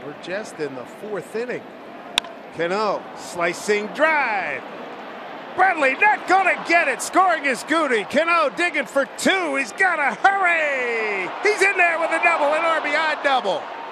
We're just in the fourth inning. Cano, slicing drive. Bradley not gonna get it. Scoring is Goody. Cano digging for two. He's gotta hurry. He's in there with a double, an RBI double.